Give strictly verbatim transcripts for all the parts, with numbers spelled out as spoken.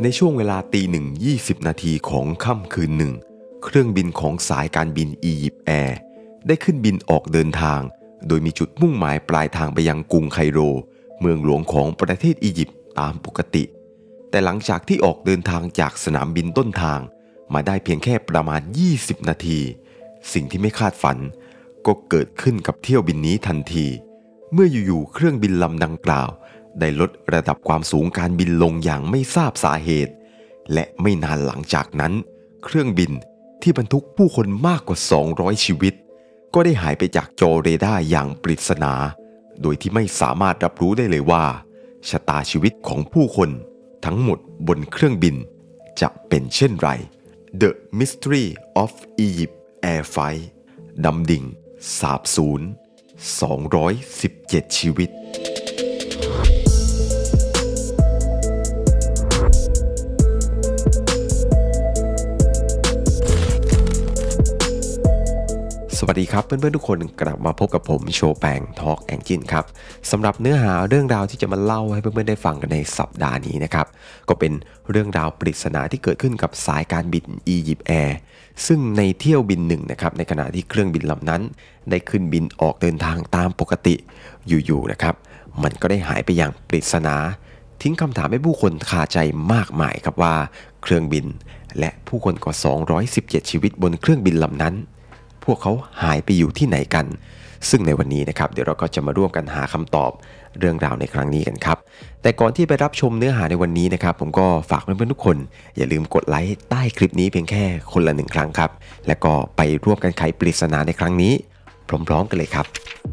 ในช่วงเวลาตีหนึ่งยี่สิบนาทีของค่ำคืนหนึ่งเครื่องบินของสายการบินอียิปต์แอร์ได้ขึ้นบินออกเดินทางโดยมีจุดมุ่งหมายปลายทางไปยังกรุงไคโรเมืองหลวงของประเทศอียิปต์ตามปกติแต่หลังจากที่ออกเดินทางจากสนามบินต้นทางมาได้เพียงแค่ประมาณยี่สิบนาทีสิ่งที่ไม่คาดฝันก็เกิดขึ้นกับเที่ยวบินนี้ทันทีเมื่ออยู่ๆเครื่องบินลำดังกล่าวได้ลดระดับความสูงการบินลงอย่างไม่ทราบสาเหตุและไม่นานหลังจากนั้นเครื่องบินที่บรรทุกผู้คนมากกว่าสองร้อยชีวิตก็ได้หายไปจากจอเรดาร์อย่างปริศนาโดยที่ไม่สามารถรับรู้ได้เลยว่าชะตาชีวิตของผู้คนทั้งหมดบนเครื่องบินจะเป็นเช่นไร The Mystery of Egypt Air Flight ดำดิ่งสาบสูญสองร้อยสิบเจ็ดชีวิตสวัสดีครับเพื่อนๆทุกคนกลับมาพบกับผมโชแปงทอล์กแองจินครับสำหรับเนื้อหาเรื่องราวที่จะมาเล่าให้เพื่อนๆได้ฟังกันในสัปดาห์นี้นะครับก็เป็นเรื่องราวปริศนาที่เกิดขึ้นกับสายการบินอียิปต์แอร์ซึ่งในเที่ยวบินหนึ่งนะครับในขณะที่เครื่องบินลำนั้นได้ขึ้นบินออกเดินทางตามปกติอยู่ๆนะครับมันก็ได้หายไปอย่างปริศนาทิ้งคำถามให้ผู้คนคาใจมากมายครับว่าเครื่องบินและผู้คนกว่าสองร้อยสิบเจ็ดชีวิตบนเครื่องบินลำนั้นพวกเขาหายไปอยู่ที่ไหนกันซึ่งในวันนี้นะครับเดี๋ยวเราก็จะมาร่วมกันหาคำตอบเรื่องราวในครั้งนี้กันครับแต่ก่อนที่ไปรับชมเนื้อหาในวันนี้นะครับผมก็ฝากเพื่อนๆทุกคนอย่าลืมกดไลค์ใต้คลิปนี้เพียงแค่คนละหนึ่งครั้งครับและก็ไปร่วมกันไขปริศนาในครั้งนี้พร้อมๆกันเลยครับ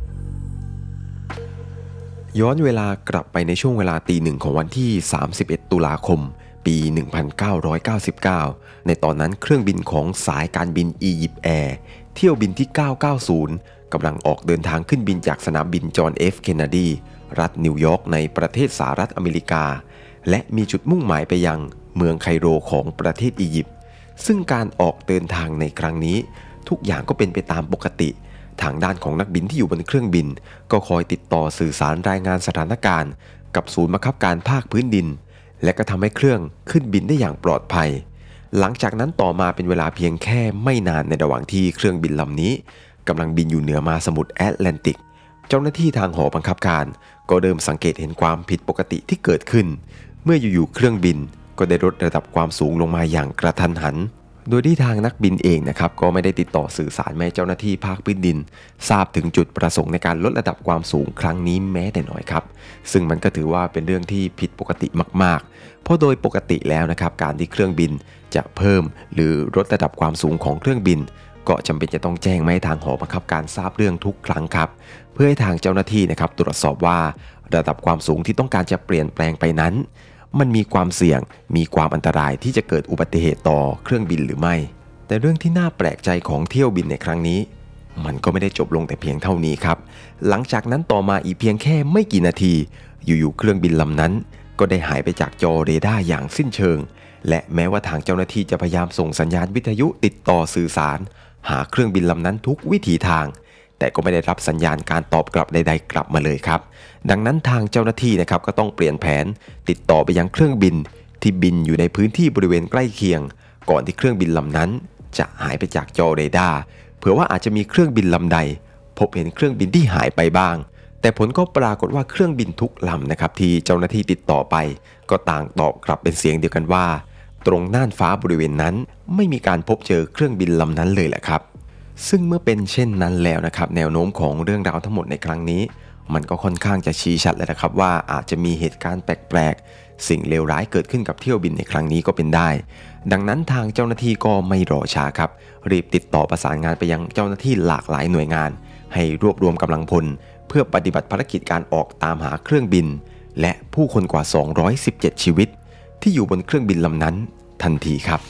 ย้อนเวลากลับไปในช่วงเวลาตีหนึ่งของวันที่สามสิบเอ็ดตุลาคมปีหนึ่งพันเก้าร้อยเก้าสิบเก้าในตอนนั้นเครื่องบินของสายการบินอียิปต์แอร์เที่ยวบินที่เก้าเก้าศูนย์กำลังออกเดินทางขึ้นบินจากสนามบินจอห์น เอฟ เคนเนดีรัฐนิวยอร์กในประเทศสหรัฐอเมริกาและมีจุดมุ่งหมายไปยังเมืองไคโรของประเทศอียิปต์ซึ่งการออกเดินทางในครั้งนี้ทุกอย่างก็เป็นไปตามปกติทางด้านของนักบินที่อยู่บนเครื่องบินก็คอยติดต่อสื่อสารรายงานสถานการณ์กับศูนย์บังคับการภาคพื้นดินและก็ทำให้เครื่องขึ้นบินได้อย่างปลอดภัยหลังจากนั้นต่อมาเป็นเวลาเพียงแค่ไม่นานในระหว่างที่เครื่องบินลำนี้กำลังบินอยู่เหนือมหาสมุทรแอตแลนติกเจ้าหน้าที่ทางหอบังคับการก็เริ่มสังเกตเห็นความผิดปกติที่เกิดขึ้นเมื่ออยู่ๆเครื่องบินก็ได้ลดระดับความสูงลงมาอย่างกระทันหันโดยที่ทางนักบินเองนะครับก็ไม่ได้ติดต่อสื่อสารแม้เจ้าหน้าที่ภาคพื้นดินทราบถึงจุดประสงค์ในการลดระดับความสูงครั้งนี้แม้แต่น้อยครับซึ่งมันก็ถือว่าเป็นเรื่องที่ผิดปกติมากๆเพราะโดยปกติแล้วนะครับการที่เครื่องบินจะเพิ่มหรือลดระดับความสูงของเครื่องบินก็จำเป็นจะต้องแจ้งให้ทางหอบังคับการทราบเรื่องทุกครั้งครับเพื่อให้ทางเจ้าหน้าที่นะครับตรวจสอบว่าระดับความสูงที่ต้องการจะเปลี่ยนแปลงไปนั้นมันมีความเสี่ยงมีความอันตรายที่จะเกิดอุบัติเหตุต่อเครื่องบินหรือไม่แต่เรื่องที่น่าแปลกใจของเที่ยวบินในครั้งนี้มันก็ไม่ได้จบลงแต่เพียงเท่านี้ครับหลังจากนั้นต่อมาอีกเพียงแค่ไม่กี่นาทีอยู่ๆเครื่องบินลำนั้นก็ได้หายไปจากจอเรดาร์อย่างสิ้นเชิงและแม้ว่าทางเจ้าหน้าที่จะพยายามส่งสัญญาณวิทยุติดต่อสื่อสารหาเครื่องบินลำนั้นทุกวิถีทางแต่ก็ไม่ได้รับสัญญาณการตอบกลับใดๆกลับมาเลยครับดังนั้นทางเจ้าหน้าที่นะครับก็ต้องเปลี่ยนแผนติดต่อไปยังเครื่องบินที่บินอยู่ในพื้นที่บริเวณใกล้เคียงก่อนที่เครื่องบินลำนั้นจะหายไปจากจอเรดาร์เผื่อว่าอาจจะมีเครื่องบินลำใดพบเห็นเครื่องบินที่หายไปบ้างแต่ผลก็ปรากฏว่าเครื่องบินทุกลำนะครับที่เจ้าหน้าที่ติดต่อไปก็ต่างตอบกลับเป็นเสียงเดียวกันว่าตรงน่านฟ้าบริเวณนั้นไม่มีการพบเจอเครื่องบินลำนั้นเลยแหละครับซึ่งเมื่อเป็นเช่นนั้นแล้วนะครับแนวโน้มของเรื่องราวทั้งหมดในครั้งนี้มันก็ค่อนข้างจะชี้ชัดเลยนะครับว่าอาจจะมีเหตุการณ์แปลกๆสิ่งเลวร้ายเกิดขึ้นกับเที่ยวบินในครั้งนี้ก็เป็นได้ดังนั้นทางเจ้าหน้าที่ก็ไม่รอช้าครับรีบติดต่อประสานงานไปยังเจ้าหน้าที่หลากหลายหน่วยงานให้รวบรวมกำลังพลเพื่อปฏิบัติภารกิจการออกตามหาเครื่องบินและผู้คนกว่าสองร้อยสิบเจ็ดชีวิตที่อยู่บนเครื่องบินลำนั้นทันทีครับ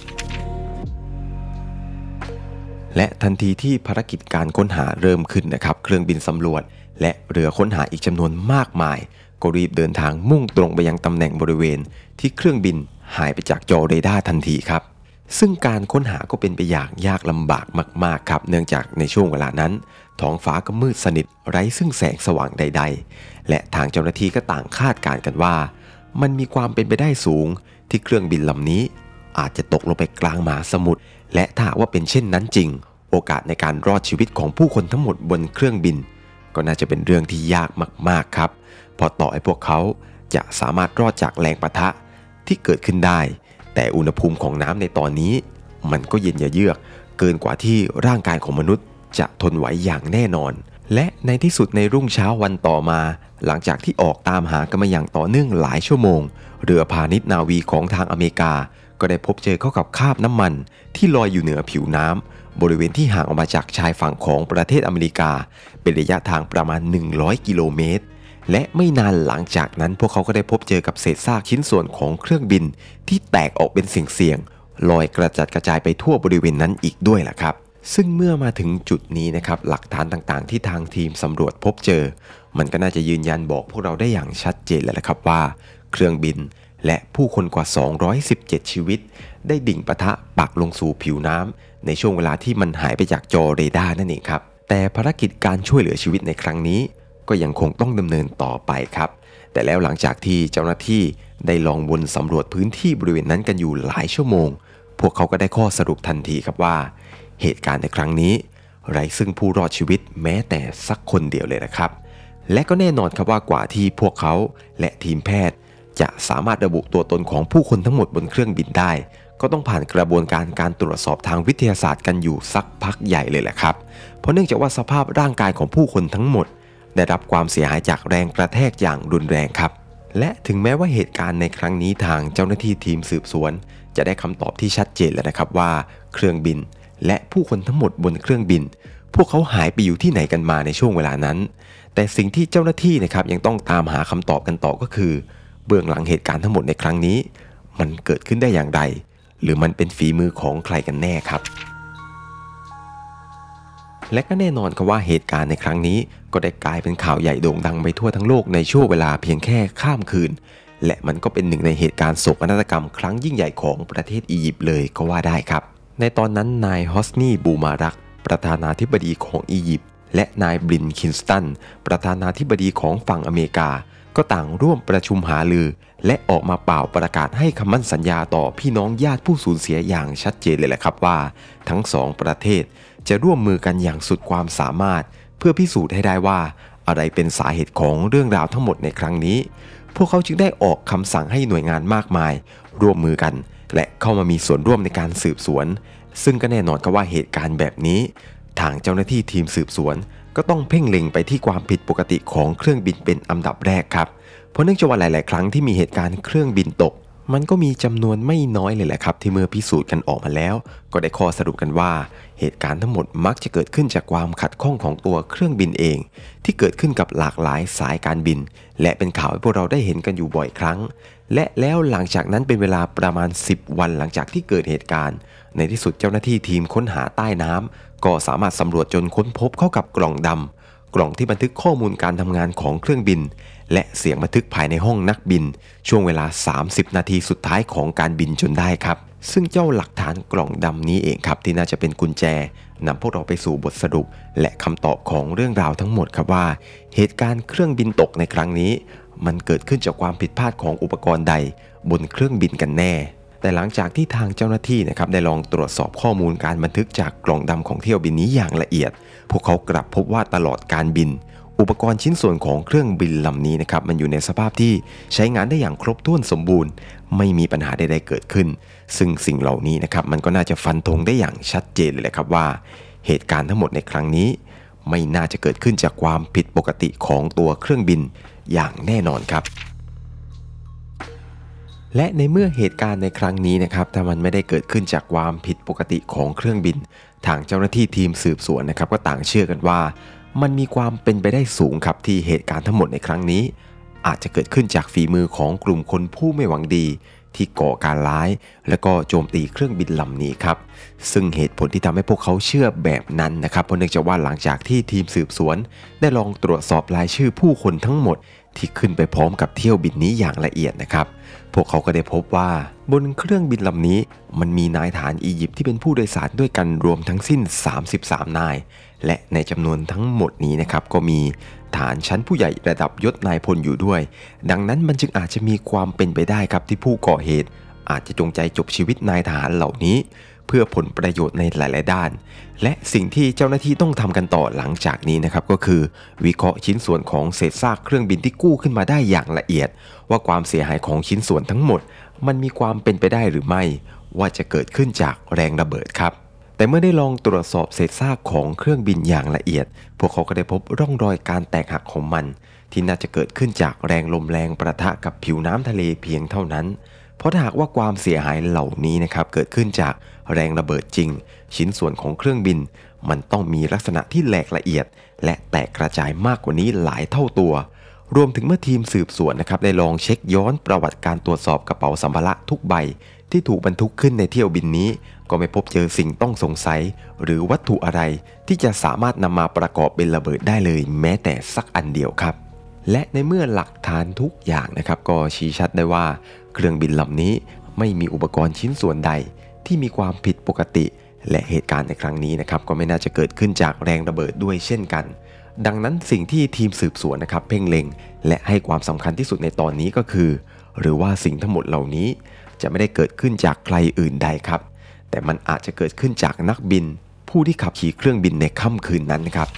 และทันทีที่ภารกิจการค้นหาเริ่มขึ้นนะครับเครื่องบินสำรวจและเรือค้นหาอีกจำนวนมากมายก็รีบเดินทางมุ่งตรงไปยังตำแหน่งบริเวณที่เครื่องบินหายไปจากจอเรดาร์ทันทีครับซึ่งการค้นหาก็เป็นไปอย่างยากลำบากมากๆครับเนื่องจากในช่วงเวลานั้นท้องฟ้าก็มืดสนิทไร้ซึ่งแสงสว่างใดๆและทางเจ้าหน้าที่ก็ต่างคาดการณ์กันว่ามันมีความเป็นไปได้สูงที่เครื่องบินลำนี้อาจจะตกลงไปกลางมหาสมุทรและถ้าว่าเป็นเช่นนั้นจริงโอกาสในการรอดชีวิตของผู้คนทั้งหมดบนเครื่องบินก็น่าจะเป็นเรื่องที่ยากมากๆครับเพราะต่อให้พวกเขาจะสามารถรอดจากแรงปะทะที่เกิดขึ้นได้แต่อุณหภูมิของน้ำในตอนนี้มันก็เย็นเยือกเกินกว่าที่ร่างกายของมนุษย์จะทนไหวอย่างแน่นอนและในที่สุดในรุ่งเช้าวันต่อมาหลังจากที่ออกตามหากันมาอย่างต่อเนื่องหลายชั่วโมงเรือพาณิชย์นาวีของทางอเมริกาก็ได้พบเจอเข้ากับคราบน้ำมันที่ลอยอยู่เหนือผิวน้ำบริเวณที่ห่างออกมาจากชายฝั่งของประเทศอเมริกาเป็นระยะทางประมาณหนึ่งร้อยกิโลเมตรและไม่นานหลังจากนั้นพวกเขาก็ได้พบเจอกับเศษซากชิ้นส่วนของเครื่องบินที่แตกออกเป็นเสี่ยงๆลอยกระจัดกระจายไปทั่วบริเวณนั้นอีกด้วยล่ะครับซึ่งเมื่อมาถึงจุดนี้นะครับหลักฐานต่างๆที่ทางทีมสำรวจพบเจอมันก็น่าจะยืนยันบอกพวกเราได้อย่างชัดเจนแล้วละครับว่าเครื่องบินและผู้คนกว่าสองร้อยสิบเจ็ดชีวิตได้ดิ่งปะทะปักลงสู่ผิวน้ำในช่วงเวลาที่มันหายไปจากจอเรดาร์นั่นเองครับแต่ภารกิจการช่วยเหลือชีวิตในครั้งนี้ก็ยังคงต้องดำเนินต่อไปครับแต่แล้วหลังจากที่เจ้าหน้าที่ได้ลองวนสำรวจพื้นที่บริเวณนั้นกันอยู่หลายชั่วโมงพวกเขาก็ได้ข้อสรุปทันทีครับว่าเหตุการณ์ในครั้งนี้ไร้ซึ่งผู้รอดชีวิตแม้แต่สักคนเดียวเลยนะครับและก็แน่นอนครับว่ากว่าที่พวกเขาและทีมแพทย์จะสามารถระบุตัวตนของผู้คนทั้งหมดบนเครื่องบินได้ก็ต้องผ่านกระบวนการการตรวจสอบทางวิทยาศาสตร์กันอยู่สักพักใหญ่เลยแหละครับเพราะเนื่องจากว่าสภาพร่างกายของผู้คนทั้งหมดได้รับความเสียหายจากแรงกระแทกอย่างรุนแรงครับและถึงแม้ว่าเหตุการณ์ในครั้งนี้ทางเจ้าหน้าที่ทีมสืบสวนจะได้คำตอบที่ชัดเจนแล้วนะครับว่าเครื่องบินและผู้คนทั้งหมดบนเครื่องบินพวกเขาหายไปอยู่ที่ไหนกันมาในช่วงเวลานั้นแต่สิ่งที่เจ้าหน้าที่นะครับยังต้องตามหาคำตอบกันต่อก็คือเบื้องหลังเหตุการณ์ทั้งหมดในครั้งนี้มันเกิดขึ้นได้อย่างไรหรือมันเป็นฝีมือของใครกันแน่ครับและก็แน่นอนครับว่าเหตุการณ์ในครั้งนี้ก็ได้กลายเป็นข่าวใหญ่โด่งดังไปทั่วทั้งโลกในช่วงเวลาเพียงแค่ข้ามคืนและมันก็เป็นหนึ่งในเหตุการณ์โศกนาฏกรรมครั้งยิ่งใหญ่ของประเทศอียิปต์เลยก็ว่าได้ครับในตอนนั้นนายฮอสนีบูมารักประธานาธิบดีของอียิปต์และนายบลินคินสตันประธานาธิบดีของฝั่งอเมริกาก็ต่างร่วมประชุมหารือและออกมาเป่าประกาศให้คำมั่นสัญญาต่อพี่น้องญาติผู้สูญเสียอย่างชัดเจนเลยแหละครับว่าทั้งสองประเทศจะร่วมมือกันอย่างสุดความสามารถเพื่อพิสูจน์ให้ได้ว่าอะไรเป็นสาเหตุของเรื่องราวทั้งหมดในครั้งนี้พวกเขาจึงได้ออกคำสั่งให้หน่วยงานมากมายร่วมมือกันและเข้ามามีส่วนร่วมในการสืบสวนซึ่งก็แน่นอนครับว่าเหตุการณ์แบบนี้ทางเจ้าหน้าที่ทีมสืบสวนก็ต้องเพ่งเล็งไปที่ความผิดปกติของเครื่องบินเป็นอันดับแรกครับเพราะเนื่องจากว่าหลายๆครั้งที่มีเหตุการณ์เครื่องบินตกมันก็มีจำนวนไม่น้อยเลยแหละครับที่เมื่อพิสูจน์กันออกมาแล้วก็ได้ข้อสรุปกันว่าเหตุการณ์ทั้งหมดมักจะเกิดขึ้นจากความขัดข้องของตัวเครื่องบินเองที่เกิดขึ้นกับหลากหลายสายการบินและเป็นข่าวให้พวกเราได้เห็นกันอยู่บ่อยครั้งและแล้วหลังจากนั้นเป็นเวลาประมาณสิบวันหลังจากที่เกิดเหตุการณ์ในที่สุดเจ้าหน้าที่ทีมค้นหาใต้น้ำก็สามารถสำรวจจนค้นพบเข้ากับกล่องดำกล่องที่บันทึกข้อมูลการทำงานของเครื่องบินและเสียงบันทึกภายในห้องนักบินช่วงเวลาสามสิบนาทีสุดท้ายของการบินจนได้ครับซึ่งเจ้าหลักฐานกล่องดำนี้เองครับที่น่าจะเป็นกุญแจนำพวกเราไปสู่บทสรุปและคำตอบของเรื่องราวทั้งหมดครับว่าเหตุการณ์เครื่องบินตกในครั้งนี้มันเกิดขึ้นจากความผิดพลาดของอุปกรณ์ใดบนเครื่องบินกันแน่แต่หลังจากที่ทางเจ้าหน้าที่นะครับได้ลองตรวจสอบข้อมูลการบันทึกจากกล่องดำของเที่ยวบินนี้อย่างละเอียดพวกเขากลับพบว่าตลอดการบินอุปกรณ์ชิ้นส่วนของเครื่องบินลำนี้นะครับมันอยู่ในสภาพที่ใช้งานได้อย่างครบถ้วนสมบูรณ์ไม่มีปัญหาใดๆเกิดขึ้นซึ่งสิ่งเหล่านี้นะครับมันก็น่าจะฟันธงได้อย่างชัดเจนเลยแหละครับว่าเหตุการณ์ทั้งหมดในครั้งนี้ไม่น่าจะเกิดขึ้นจากความผิดปกติของตัวเครื่องบินอย่างแน่นอนครับและในเมื่อเหตุการณ์ในครั้งนี้นะครับถ้ามันไม่ได้เกิดขึ้นจากความผิดปกติของเครื่องบินทางเจ้าหน้าที่ทีมสืบสวนนะครับก็ต่างเชื่อกันว่ามันมีความเป็นไปได้สูงครับที่เหตุการณ์ทั้งหมดในครั้งนี้อาจจะเกิดขึ้นจากฝีมือของกลุ่มคนผู้ไม่หวังดีที่ก่อการร้ายและก็โจมตีเครื่องบินลำนี้ครับซึ่งเหตุผลที่ทำให้พวกเขาเชื่อแบบนั้นนะครับเพราะเนื่องจากว่าหลังจากที่ทีมสืบสวนได้ลองตรวจสอบรายชื่อผู้คนทั้งหมดที่ขึ้นไปพร้อมกับเที่ยวบินนี้อย่างละเอียดนะครับพวกเขาก็ได้พบว่าบนเครื่องบินลำนี้มันมีนายทหารอียิปต์ที่เป็นผู้โดยสารด้วยกันรวมทั้งสิ้นสามสิบสามนายและในจำนวนทั้งหมดนี้นะครับก็มีฐานชั้นผู้ใหญ่ระดับยศนายพลอยู่ด้วยดังนั้นมันจึงอาจจะมีความเป็นไปได้ครับที่ผู้ก่อเหตุอาจจะจงใจจบชีวิตนายทหารเหล่านี้เพื่อผลประโยชน์ในหลายๆด้านและสิ่งที่เจ้าหน้าที่ต้องทำกันต่อหลังจากนี้นะครับก็คือวิเคราะห์ชิ้นส่วนของเศษซากเครื่องบินที่กู้ขึ้นมาได้อย่างละเอียดว่าความเสียหายของชิ้นส่วนทั้งหมดมันมีความเป็นไปได้หรือไม่ว่าจะเกิดขึ้นจากแรงระเบิดครับแต่เมื่อได้ลองตรวจสอบเศษซากของเครื่องบินอย่างละเอียดพวกเขาก็ได้พบร่องรอยการแตกหักของมันที่น่าจะเกิดขึ้นจากแรงลมแรงประทะกับผิวน้ำทะเลเพียงเท่านั้นเพราะถ้าหากว่าความเสียหายเหล่านี้นะครับเกิดขึ้นจากแรงระเบิดจริงชิ้นส่วนของเครื่องบินมันต้องมีลักษณะที่แหลกละเอียดและแตกกระจายมากกว่านี้หลายเท่าตัวรวมถึงเมื่อทีมสืบสวนนะครับได้ลองเช็คย้อนประวัติการตรวจสอบกระเป๋าสัมภาระทุกใบที่ถูกบรรทุกขึ้นในเที่ยวบินนี้ก็ไม่พบเจอสิ่งต้องสงสัยหรือวัตถุอะไรที่จะสามารถนำมาประกอบเป็นระเบิดได้เลยแม้แต่สักอันเดียวครับและในเมื่อหลักฐานทุกอย่างนะครับก็ชี้ชัดได้ว่าเครื่องบินลำนี้ไม่มีอุปกรณ์ชิ้นส่วนใดที่มีความผิดปกติและเหตุการณ์ในครั้งนี้นะครับก็ไม่น่าจะเกิดขึ้นจากแรงระเบิดด้วยเช่นกันดังนั้นสิ่งที่ทีมสืบสวนนะครับเพ่งเล็งและให้ความสำคัญที่สุดในตอนนี้ก็คือหรือว่าสิ่งทั้งหมดเหล่านี้จะไม่ได้เกิดขึ้นจากใครอื่นใดครับแต่มันอาจจะเกิดขึ้นจากนักบินผู้ที่ขับขี่เครื่องบินในค่ำคืนนั้นครับ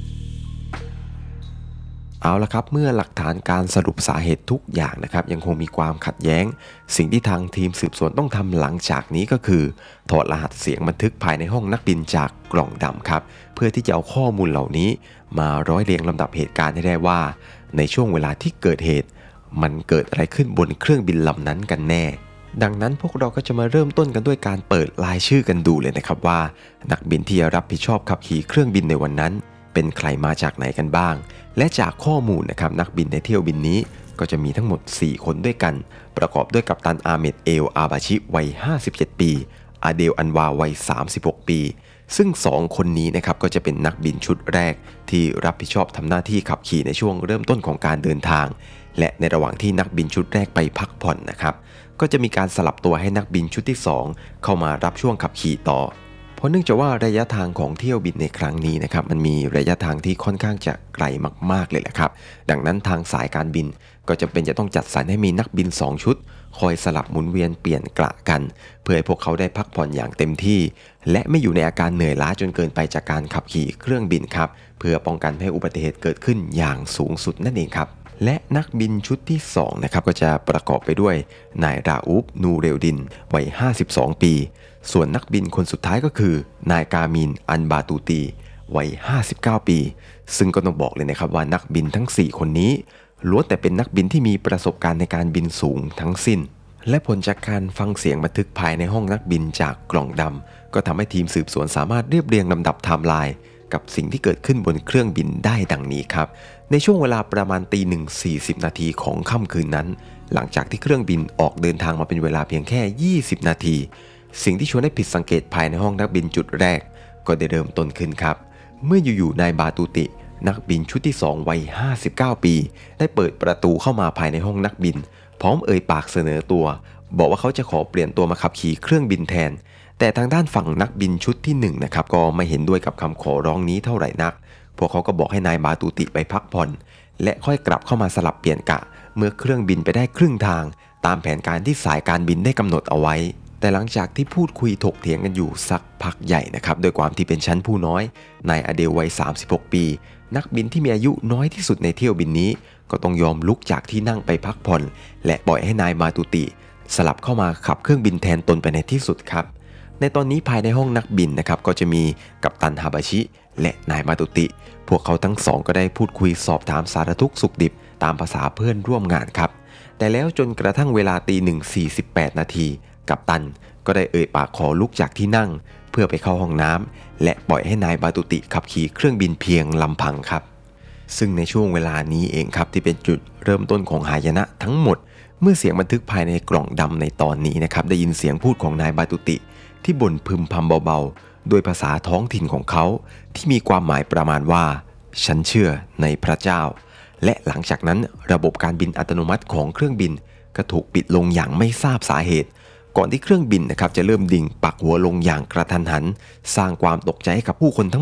เอาละครับเมื่อหลักฐานการสรุปสาเหตุทุกอย่างนะครับยังคงมีความขัดแย้งสิ่งที่ทางทีมสืบสวนต้องทำหลังจากนี้ก็คือถอดรหัสเสียงบันทึกภายในห้องนักบินจากกล่องดำครับเพื่อที่จะเอาข้อมูลเหล่านี้มาร้อยเรียงลำดับเหตุการณ์ให้ได้ว่าในช่วงเวลาที่เกิดเหตุมันเกิดอะไรขึ้นบนเครื่องบินลำนั้นกันแน่ดังนั้นพวกเราก็จะมาเริ่มต้นกันด้วยการเปิดรายชื่อกันดูเลยนะครับว่านักบินที่รับผิดชอบขับขี่เครื่องบินในวันนั้นเป็นใครมาจากไหนกันบ้างและจากข้อมูลนะครับนักบินในเที่ยวบินนี้ก็จะมีทั้งหมดสี่คนด้วยกันประกอบด้วยกัปตันอาเมดเอลอาบาชิวัยห้าสิบเจ็ดปีอาเดลอันวาวัยสามสิบหกปีซึ่งสองคนนี้นะครับก็จะเป็นนักบินชุดแรกที่รับผิดชอบทำหน้าที่ขับขี่ในช่วงเริ่มต้นของการเดินทางและในระหว่างที่นักบินชุดแรกไปพักผ่อนนะครับก็จะมีการสลับตัวให้นักบินชุดที่สองเข้ามารับช่วงขับขี่ต่อเพราะเนื่องจากว่าระยะทางของเที่ยวบินในครั้งนี้นะครับมันมีระยะทางที่ค่อนข้างจะไกลมากๆเลยแหละครับดังนั้นทางสายการบินก็จำเป็นจะต้องจัดสรรให้มีนักบินสองชุดคอยสลับหมุนเวียนเปลี่ยนกะกันเพื่อให้พวกเขาได้พักผ่อนอย่างเต็มที่และไม่อยู่ในอาการเหนื่อยล้าจนเกินไปจากการขับขี่เครื่องบินครับเพื่อป้องกันให้อุบัติเหตุเกิดขึ้นอย่างสูงสุดนั่นเองครับและนักบินชุดที่สองนะครับก็จะประกอบไปด้วยนายราอูฟนูเรลดินวัยห้าสิบสองปีส่วนนักบินคนสุดท้ายก็คือนายกามินอันบาตูตีวัยห้าสิบเก้าปีซึ่งก็ต้องบอกเลยนะครับว่านักบินทั้งสี่คนนี้ล้วนแต่เป็นนักบินที่มีประสบการณ์ในการบินสูงทั้งสิ้นและผลจากการฟังเสียงบันทึกภายในห้องนักบินจากกล่องดำก็ทำให้ทีมสืบสวนสามารถเรียบเรียงลำดับไทม์ไลน์กับสิ่งที่เกิดขึ้นบนเครื่องบินได้ดังนี้ครับในช่วงเวลาประมาณตีหนึ่งสี่สิบนาทีของค่ำคืนนั้นหลังจากที่เครื่องบินออกเดินทางมาเป็นเวลาเพียงแค่ยี่สิบนาทีสิ่งที่ชวนให้ผิดสังเกตภายในห้องนักบินจุดแรกก็ได้เริ่มต้นขึ้นครับเมื่ออยู่ๆนายบาตูตินักบินชุดที่สองวัยห้าสิบเก้าปีได้เปิดประตูเข้ามาภายในห้องนักบินพร้อมเอ่ยปากเสนอตัวบอกว่าเขาจะขอเปลี่ยนตัวมาขับขี่เครื่องบินแทนแต่ทางด้านฝั่งนักบินชุดที่หนึ่งนะครับก็ไม่เห็นด้วยกับคำขอร้องนี้เท่าไหร่นักพวกเขาก็บอกให้นายบาตูติไปพักผ่อนและค่อยกลับเข้ามาสลับเปลี่ยนกะเมื่อเครื่องบินไปได้ครึ่งทางตามแผนการที่สายการบินได้กำหนดเอาไว้แต่หลังจากที่พูดคุยถกเถียงกันอยู่สักพักใหญ่นะครับโดยความที่เป็นชั้นผู้น้อยนายอเดลวัยสามสิบหกปีนักบินที่มีอายุน้อยที่สุดในเที่ยวบินนี้ก็ต้องยอมลุกจากที่นั่งไปพักผ่อนและปล่อยให้นายบาตูติสลับเข้ามาขับเครื่องบินแทนตนไปในที่สุดครับในตอนนี้ภายในห้องนักบินนะครับก็จะมีกัปตันฮาบาชิและนายบาตูติพวกเขาทั้งสองก็ได้พูดคุยสอบถามสารทุกข์สุขดิบตามภาษาเพื่อนร่วมงานครับแต่แล้วจนกระทั่งเวลาตีหนึ่งสี่สิบแปดนาทีกัปตันก็ได้เอ่ยปากขอลุกจากที่นั่งเพื่อไปเข้าห้องน้ำและปล่อยให้นายบาตูติขับขี่เครื่องบินเพียงลำพังครับซึ่งในช่วงเวลานี้เองครับที่เป็นจุดเริ่มต้นของหายนะทั้งหมดเมื่อเสียงบันทึกภายในกล่องดำในตอนนี้นะครับได้ยินเสียงพูดของนายบาตูติที่บ่นพึมพำเบาๆโดยภาษาท้องถิ่นของเขาที่มีความหมายประมาณว่าฉันเชื่อในพระเจ้าและหลังจากนั้นระบบการบินอัตโนมัติของเครื่องบินก็ถูกปิดลงอย่างไม่ทราบสาเหตุก่อนที่เครื่องบินนะครับจะเริ่มดิ่งปักหัวลงอย่างกระทันหันสร้างความตกใจให้กับผู้คนทั้งหมด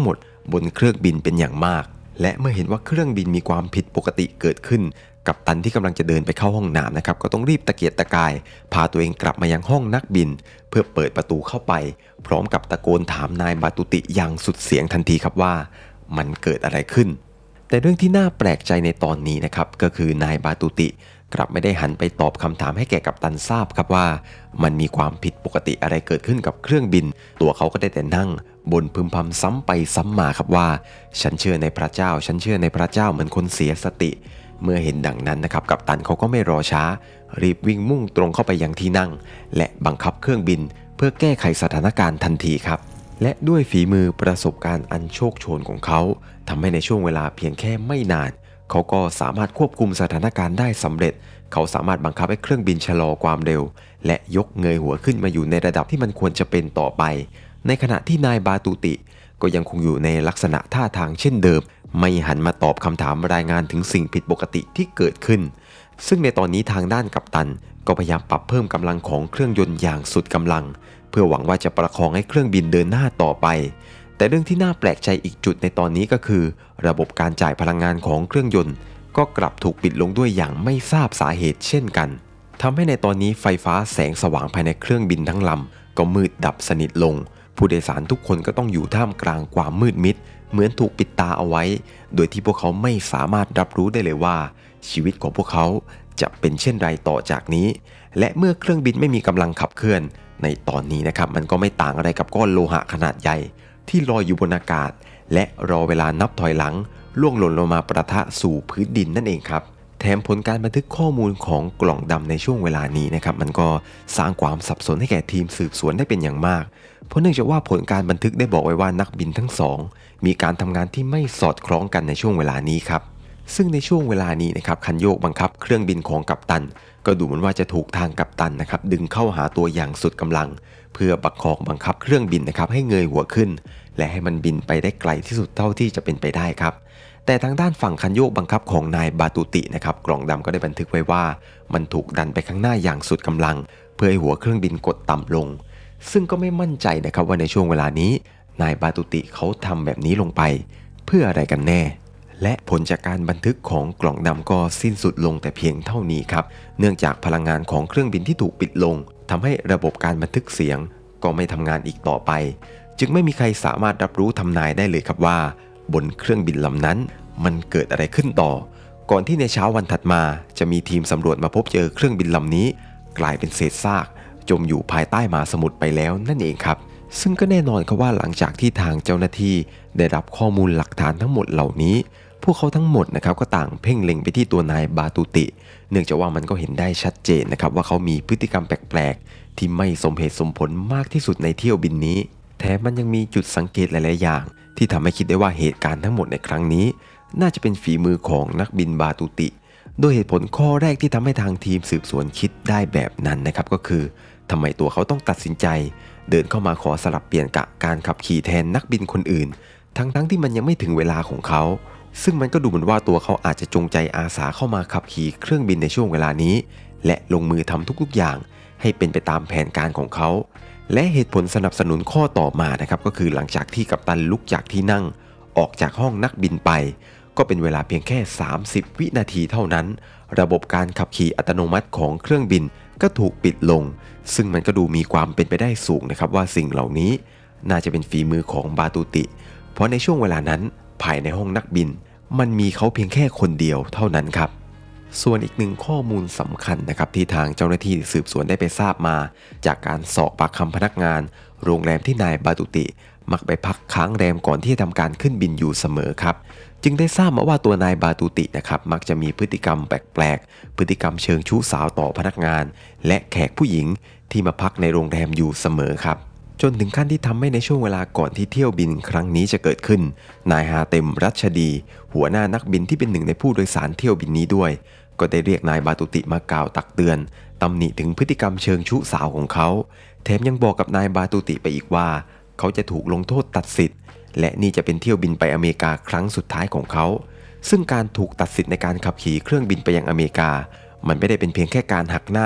บนเครื่องบินเป็นอย่างมากและเมื่อเห็นว่าเครื่องบินมีความผิดปกติเกิดขึ้นกัปตันที่กำลังจะเดินไปเข้าห้องน้ำนะครับก็ต้องรีบตะเกียกตะกายพาตัวเองกลับมายังห้องนักบินเพื่อเปิดประตูเข้าไปพร้อมกับตะโกนถามนายบาตุติอย่างสุดเสียงทันทีครับว่ามันเกิดอะไรขึ้นแต่เรื่องที่น่าแปลกใจในตอนนี้นะครับก็คือนายบาตุติกลับไม่ได้หันไปตอบคำถามให้แก่กัปตันทราบครับว่ามันมีความผิดปกติอะไรเกิดขึ้นกับเครื่องบินตัวเขาก็ได้แต่นั่งบ่นพึมพำซ้ำไปซ้ำมาครับว่าฉันเชื่อในพระเจ้าฉันเชื่อในพระเจ้าเหมือนคนเสียสติเมื่อเห็นดังนั้นนะครับกัปตันเขาก็ไม่รอช้ารีบวิ่งมุ่งตรงเข้าไปยังที่นั่งและบังคับเครื่องบินเพื่อแก้ไขสถานการณ์ทันทีครับและด้วยฝีมือประสบการณ์อันโชคโชนของเขาทำให้ในช่วงเวลาเพียงแค่ไม่นานเขาก็สามารถควบคุมสถานการณ์ได้สำเร็จเขาสามารถบังคับให้เครื่องบินชะลอความเร็วและยกเงยหัวขึ้นมาอยู่ในระดับที่มันควรจะเป็นต่อไปในขณะที่นายบาตุติก็ยังคงอยู่ในลักษณะท่าทางเช่นเดิมไม่หันมาตอบคำถามรายงานถึงสิ่งผิดปกติที่เกิดขึ้นซึ่งในตอนนี้ทางด้านกัปตันก็พยายามปรับเพิ่มกำลังของเครื่องยนต์อย่างสุดกำลังเพื่อหวังว่าจะประคองให้เครื่องบินเดินหน้าต่อไปแต่เรื่องที่น่าแปลกใจอีกจุดในตอนนี้ก็คือระบบการจ่ายพลังงานของเครื่องยนต์ก็กลับถูกปิดลงด้วยอย่างไม่ทราบสาเหตุเช่นกันทำให้ในตอนนี้ไฟฟ้าแสงสว่างภายในเครื่องบินทั้งลำก็มืดดับสนิทลงผู้โดยสารทุกคนก็ต้องอยู่ท่ามกลางความมืดมิดเหมือนถูกปิดตาเอาไว้โดยที่พวกเขาไม่สามารถรับรู้ได้เลยว่าชีวิตของพวกเขาจะเป็นเช่นไรต่อจากนี้และเมื่อเครื่องบินไม่มีกำลังขับเคลื่อนในตอนนี้นะครับมันก็ไม่ต่างอะไรกับก้อนโลหะขนาดใหญ่ที่ลอยอยู่บนอากาศและรอเวลานับถอยหลังล่วงหล่นลงมาประทะสู่พื้นดินนั่นเองครับแถมผลการบันทึกข้อมูลของกล่องดำในช่วงเวลานี้นะครับมันก็สร้างความสับสนให้แก่ทีมสืบสวนได้เป็นอย่างมากเพราะเนื่องจากว่าผลการบันทึกได้บอกไว้ว่านักบินทั้งสองมีการทำงานที่ไม่สอดคล้องกันในช่วงเวลานี้ครับซึ่งในช่วงเวลานี้นะครับคันโยกบังคับเครื่องบินของกัปตันก็ดูเหมือนว่าจะถูกทางกัปตันนะครับดึงเข้าหาตัวอย่างสุดกำลังเพื่อประคองบังคับเครื่องบินนะครับให้เงยหัวขึ้นและให้มันบินไปได้ไกลที่สุดเท่าที่จะเป็นไปได้ครับแต่ทางด้านฝั่งคันโยกบังคับของนายบาตุตินะครับกล่องดำก็ได้บันทึกไว้ว่ามันถูกดันไปข้างหน้าอย่างสุดกำลังเพื่อให้หัวเครื่องบินกดต่ำลงซึ่งก็ไม่มั่นใจนะครับว่าในช่วงเวลานี้นายบาตุติเขาทำแบบนี้ลงไปเพื่ออะไรกันแน่และผลจากการบันทึกของกล่องดำก็สิ้นสุดลงแต่เพียงเท่านี้ครับเนื่องจากพลังงานของเครื่องบินที่ถูกปิดลงทำให้ระบบการบันทึกเสียงก็ไม่ทำงานอีกต่อไปจึงไม่มีใครสามารถรับรู้ทำนายได้เลยครับว่าบนเครื่องบินลำนั้นมันเกิดอะไรขึ้นต่อก่อนที่ในเช้าวันถัดมาจะมีทีมสำรวจมาพบเจอเครื่องบินลำนี้กลายเป็นเศษซากจมอยู่ภายใต้มหาสมุทรไปแล้วนั่นเองครับซึ่งก็แน่นอนครับว่าหลังจากที่ทางเจ้าหน้าที่ได้รับข้อมูลหลักฐานทั้งหมดเหล่านี้พวกเขาทั้งหมดนะครับก็ต่างเพ่งเล็งไปที่ตัวนายบาตุติเนื่องจากว่ามันก็เห็นได้ชัดเจนนะครับว่าเขามีพฤติกรรมแปลกๆที่ไม่สมเหตุสมผลมากที่สุดในเที่ยวบินนี้แถมมันยังมีจุดสังเกตหลายๆอย่างที่ทำให้คิดได้ว่าเหตุการณ์ทั้งหมดในครั้งนี้น่าจะเป็นฝีมือของนักบินบาตุติโดยเหตุผลข้อแรกที่ทำให้ทางทีมสืบสวนคิดได้แบบนั้นนะครับก็คือทำไมตัวเขาต้องตัดสินใจเดินเข้ามาขอสลับเปลี่ยนกะการขับขี่แทนนักบินคนอื่นทั้งๆที่มันยังไม่ถึงเวลาของเขาซึ่งมันก็ดูเหมือนว่าตัวเขาอาจจะจงใจอาสาเข้ามาขับขี่เครื่องบินในช่วงเวลานี้และลงมือทำทุกๆอย่างให้เป็นไปตามแผนการของเขาและเหตุผลสนับสนุนข้อต่อมานะครับก็คือหลังจากที่กัปตันลุกจากที่นั่งออกจากห้องนักบินไปก็เป็นเวลาเพียงแค่สามสิบวินาทีเท่านั้นระบบการขับขี่อัตโนมัติของเครื่องบินก็ถูกปิดลงซึ่งมันก็ดูมีความเป็นไปได้สูงนะครับว่าสิ่งเหล่านี้น่าจะเป็นฝีมือของบาตุติเพราะในช่วงเวลานั้นภายในห้องนักบินมันมีเขาเพียงแค่คนเดียวเท่านั้นครับส่วนอีกหนึ่งข้อมูลสำคัญนะครับที่ทางเจ้าหน้าที่สืบสวนได้ไปทราบมาจากการสอบปากคำพนักงานโรงแรมที่นายบาตุติมักไปพักค้างแรมก่อนที่จะทำการขึ้นบินอยู่เสมอครับจึงได้ทราบมาว่าตัวนายบาตุตินะครับมักจะมีพฤติกรรมแปลกๆพฤติกรรมเชิงชู้สาวต่อพนักงานและแขกผู้หญิงที่มาพักในโรงแรมอยู่เสมอครับจนถึงขั้นที่ทำให้ในช่วงเวลาก่อนที่เที่ยวบินครั้งนี้จะเกิดขึ้นนายฮาเต็มรัชดีหัวหน้านักบินที่เป็นหนึ่งในผู้โดยสารเที่ยวบินนี้ด้วยก็ได้เรียกนายบาตุติมากล่าวตักเตือนตำหนิถึงพฤติกรรมเชิงชู้สาวของเขาแถมยังบอกกับนายบาตุติไปอีกว่าเขาจะถูกลงโทษตัดสิทธิ์และนี่จะเป็นเที่ยวบินไปอเมริกาครั้งสุดท้ายของเขาซึ่ ซึ่งการถูกตัดสิทธิ์ในการขับขี่เครื่องบินไปยังอเมริกามันไม่ได้เป็นเพียงแค่การหักหน้า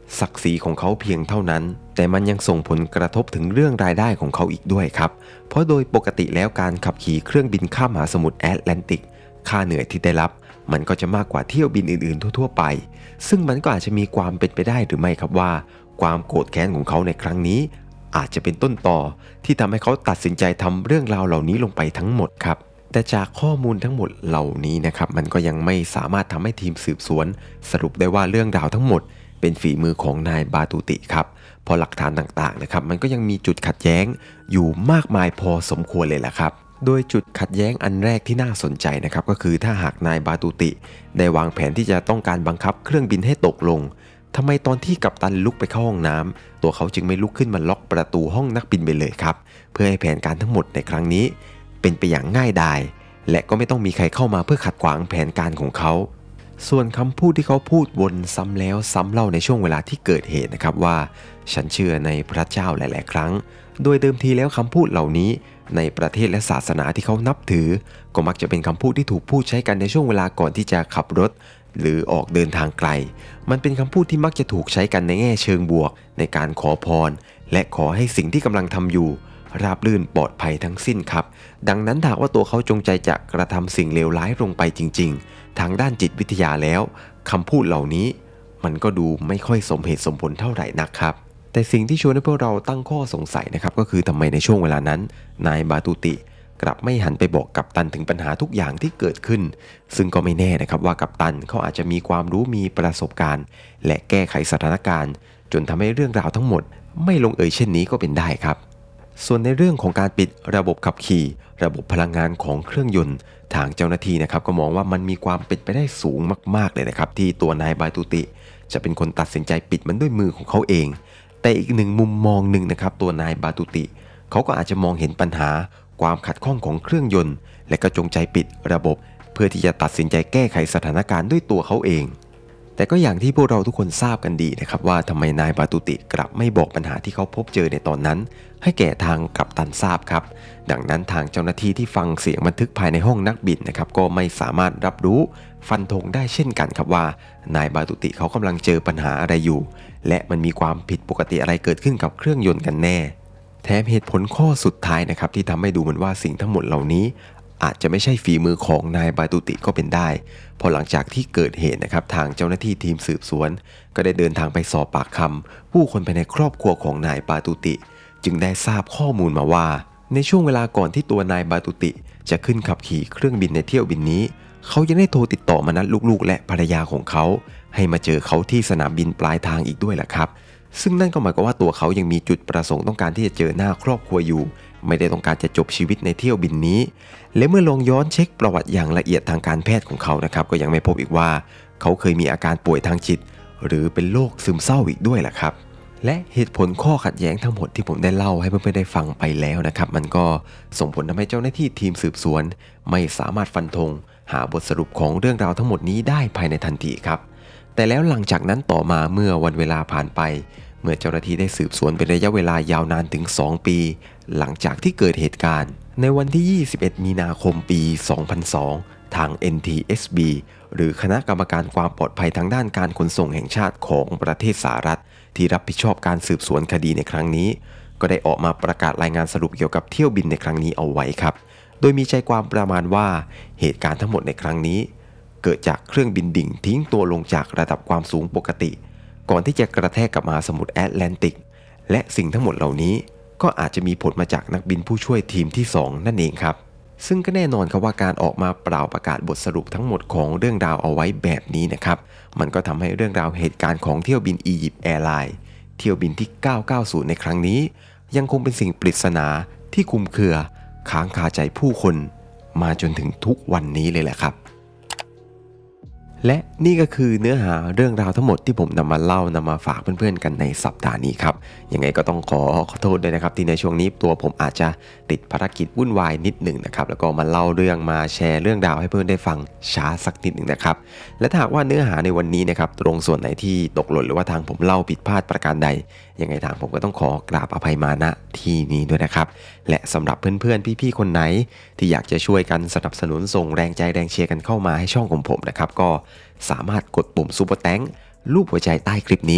ศักดิ์ศรีของเขาเพียงเท่านั้นแต่มันยังส่งผลกระทบถึงเรื่องรายได้ของเขาอีกด้วยครับเพราะโดยปกติแล้วการขับขี่เครื่องบินข้ามมหาสมุทรแอตแลนติกค่าเหนื่อยที่ได้รับมันก็จะมากกว่าเที่ยวบินอื่นๆทั่วๆไปซึ่งมันก็อาจจะมีความเป็นไปได้หรือไม่ครับว่าความโกรธแค้นของเขาในครั้งนี้อาจจะเป็นต้นต่อที่ทำให้เขาตัดสินใจทำเรื่องราวเหล่านี้ลงไปทั้งหมดครับแต่จากข้อมูลทั้งหมดเหล่านี้นะครับมันก็ยังไม่สามารถทำให้ทีมสืบสวนสรุปได้ว่าเรื่องราวทั้งหมดเป็นฝีมือของนายบาตูติครับเพราะหลักฐานต่างๆนะครับมันก็ยังมีจุดขัดแย้งอยู่มากมายพอสมควรเลยล่ะครับโดยจุดขัดแย้งอันแรกที่น่าสนใจนะครับก็คือถ้าหากนายบาตูติได้วางแผนที่จะต้องการบังคับเครื่องบินให้ตกลงทำไมตอนที่กัปตันลุกไปเข้าห้องน้ำตัวเขาจึงไม่ลุกขึ้นมาล็อกประตูห้องนักบินไปเลยครับเพื่อให้แผนการทั้งหมดในครั้งนี้เป็นไปอย่างง่ายดายและก็ไม่ต้องมีใครเข้ามาเพื่อขัดขวางแผนการของเขาส่วนคำพูดที่เขาพูดวนซ้ำแล้วซ้ำเล่าในช่วงเวลาที่เกิดเหตุนะครับว่าฉันเชื่อในพระเจ้าหลายๆครั้งโดยเดิมทีแล้วคำพูดเหล่านี้ในประเทศและศาสนาที่เขานับถือก็มักจะเป็นคำพูดที่ถูกพูดใช้กันในช่วงเวลาก่อนที่จะขับรถหรือออกเดินทางไกลมันเป็นคำพูดที่มักจะถูกใช้กันในแง่เชิงบวกในการขอพรและขอให้สิ่งที่กำลังทำอยู่ราบรื่นปลอดภัยทั้งสิ้นครับดังนั้นถ้าว่าตัวเขาจงใจจะกระทำสิ่งเลวร้ายลงไปจริงๆทางด้านจิตวิทยาแล้วคำพูดเหล่านี้มันก็ดูไม่ค่อยสมเหตุสมผลเท่าไหร่นักครับแต่สิ่งที่ชวนให้พวกเราตั้งข้อสงสัยนะครับก็คือทำไมในช่วงเวลานั้นนายบาตูติกลับไม่หันไปบอกกัปตันถึงปัญหาทุกอย่างที่เกิดขึ้นซึ่งก็ไม่แน่นะครับว่ากัปตันเขาอาจจะมีความรู้มีประสบการณ์และแก้ไขสถานการณ์จนทำให้เรื่องราวทั้งหมดไม่ลงเอยเช่นนี้ก็เป็นได้ครับส่วนในเรื่องของการปิดระบบขับขี่ระบบพลังงานของเครื่องยนต์ทางเจ้าหน้าที่นะครับก็มองว่ามันมีความเป็นไปได้สูงมากๆเลยนะครับที่ตัวนายบาตูติจะเป็นคนตัดสินใจปิดมันด้วยมือของเขาเองแต่อีกหนึ่งมุมมองหนึ่งนะครับตัวนายบาตูติเขาก็อาจจะมองเห็นปัญหาความขัดข้องของเครื่องยนต์และก็จงใจปิดระบบเพื่อที่จะตัดสินใจแก้ไขสถานการณ์ด้วยตัวเขาเองแต่ก็อย่างที่พวกเราทุกคนทราบกันดีนะครับว่าทำไมนายบาตูติกลับไม่บอกปัญหาที่เขาพบเจอในตอนนั้นให้แก่ทางกัปตันทราบครับดังนั้นทางเจ้าหน้าที่ที่ฟังเสียงบันทึกภายในห้องนักบินนะครับก็ไม่สามารถรับรู้ฟันธงได้เช่นกันครับว่านายบาตูติเขากำลังเจอปัญหาอะไรอยู่และมันมีความผิดปกติอะไรเกิดขึ้นกับเครื่องยนต์กันแน่แถมเหตุผลข้อสุดท้ายนะครับที่ทำให้ดูเหมือนว่าสิ่งทั้งหมดเหล่านี้อาจจะไม่ใช่ฝีมือของนายบาตูติก็เป็นได้พอหลังจากที่เกิดเหตุนะครับทางเจ้าหน้าที่ทีมสืบสวนก็ได้เดินทางไปสอบปากคำผู้คนภายในครอบครัวของนายบาตูติจึงได้ทราบข้อมูลมาว่าในช่วงเวลาก่อนที่ตัวนายบาตูติจะขึ้นขับขี่เครื่องบินในเที่ยวบินนี้เขายังได้โทรติดต่อมานัดลูกๆและภรรยาของเขาให้มาเจอเขาที่สนามบินปลายทางอีกด้วยแหละครับซึ่งนั่นก็หมายความว่าตัวเขายังมีจุดประสงค์ต้องการที่จะเจอหน้าครอบครัวอยู่ไม่ได้ต้องการจะจบชีวิตในเที่ยวบินนี้และเมื่อลองย้อนเช็คประวัติอย่างละเอียดทางการแพทย์ของเขานะครับก็ยังไม่พบอีกว่าเขาเคยมีอาการป่วยทางจิตหรือเป็นโรคซึมเศร้าอีกด้วยแหละครับและเหตุผลข้อขัดแย้งทั้งหมดที่ผมได้เล่าให้เพื่อนๆได้ฟังไปแล้วนะครับมันก็ส่งผลทำให้เจ้าหน้าที่ทีมสืบสวนไม่สามารถฟันธงหาบทสรุปของเรื่องราวทั้งหมดนี้ได้ภายในทันทีครับแต่แล้วหลังจากนั้นต่อมาเมื่อวันเวลาผ่านไปเมื่อเจ้าหน้าที่ได้สืบสวนเป็นระยะเวลายาวนานถึงสองปีหลังจากที่เกิดเหตุการณ์ในวันที่ยี่สิบเอ็ดมีนาคมปีสองพันสองทาง เอ็น ที เอส บี หรือคณะกรรมการความปลอดภัยทางด้านการขนส่งแห่งชาติของประเทศสหรัฐที่รับผิดชอบการสืบสวนคดีในครั้งนี้ก็ได้ออกมาประกาศรายงานสรุปเกี่ยวกับเที่ยวบินในครั้งนี้เอาไว้ครับโดยมีใจความประมาณว่าเหตุการณ์ทั้งหมดในครั้งนี้เกิดจากเครื่องบินดิ่งทิ้งตัวลงจากระดับความสูงปกติก่อนที่จะกระแทกกับมหาสมุทรแอตแลนติกและสิ่งทั้งหมดเหล่านี้ก็อาจจะมีผลมาจากนักบินผู้ช่วยทีมที่สองนั่นเองครับซึ่งก็แน่นอนครับว่าการออกมาเปล่าประกาศบทสรุปทั้งหมดของเรื่องราวเอาไว้แบบนี้นะครับมันก็ทำให้เรื่องราวเหตุการณ์ของเที่ยวบินอียิปต์แอร์ไลน์เที่ยวบินที่เก้าเก้าศูนย์ในครั้งนี้ยังคงเป็นสิ่งปริศนาที่คลุมเครือค้างคาใจผู้คนมาจนถึงทุกวันนี้เลยแหละครับและนี่ก็คือเนื้อหาเรื่องราวทั้งหมดที่ผมนำมาเล่านำมาฝากเพื่อนๆกันในสัปดาห์นี้ครับยังไงก็ต้องขอขอโทษด้วยนะครับที่ในช่วงนี้ตัวผมอาจจะติดภารกิจวุ่นวายนิดหนึ่งนะครับแล้วก็มาเล่าเรื่องมาแชร์เรื่องราวให้เพื่อนได้ฟังช้าสักนิดหนึ่งนะครับและถ้าหากว่าเนื้อหาในวันนี้นะครับตรงส่วนไหนที่ตกหล่นหรือว่าทางผมเล่าผิดพลาดประการใดยังไงทางผมก็ต้องขอกราบอภัยมาณที่นี้ด้วยนะครับและสำหรับเพื่อนๆพี่ๆคนไหนที่อยากจะช่วยกันสนับสนุนส่งแรงใจแรงเชียร์กันเข้ามาให้ช่องของผมนะครับก็สามารถกดปุ่มซุปเปอร์แตงค์รูปหัวใจใต้คลิปนี้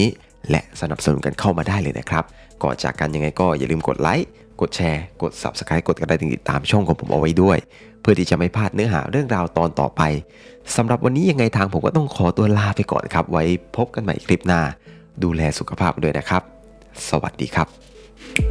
และสนับสนุนกันเข้ามาได้เลยนะครับก่อนจากกันยังไงก็อย่าลืมกดไลค์กดแชร์กด ซับสไครบ์ กดกระดิ่งติดตามช่องของผมเอาไว้ด้วยเพื่อที่จะไม่พลาดเนื้อหาเรื่องราวตอนต่อไปสำหรับวันนี้ยังไงทางผมก็ต้องขอตัวลาไปก่อนครับไว้พบกันใหม่คลิปหน้าดูแลสุขภาพด้วยนะครับสวัสดีครับ